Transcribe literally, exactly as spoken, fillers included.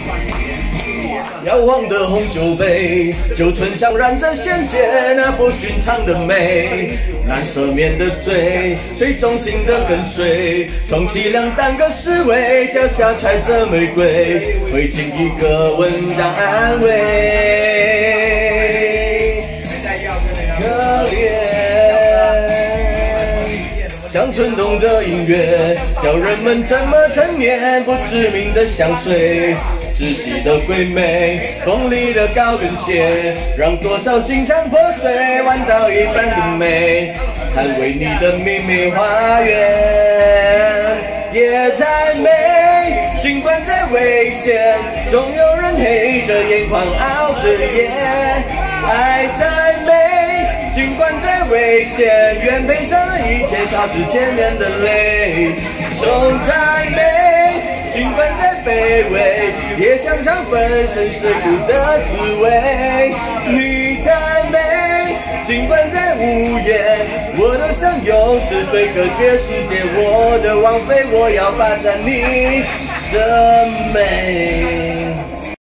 摇晃的红酒杯，酒醇香染着鲜血，那不寻常的美。难赦免的罪，水中心的跟随，充其量当个侍卫，脚下踩着玫瑰，会尽一个吻当安慰。可怜，像蠢动的音乐，叫人们怎么沉眠，不知名的香水。 窒息的鬼魅，锋利的高跟鞋，让多少心肠破碎，弯刀一般的美，捍卫你的秘密花园。夜再美，尽管再危险，总有人黑着眼眶熬着夜。爱再美，尽管再危险，愿赔上一切，擦拭千年的泪。痛再美。 尽管再卑微，也想尝粉身碎骨的滋味。你再美，尽管再无言，我都想用石堆隔绝世界。我的王妃，我要霸占你的美。